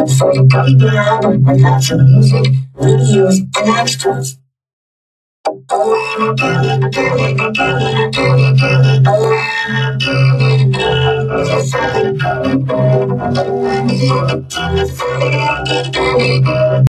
For the Gummy album and lots of music, videos, and extras.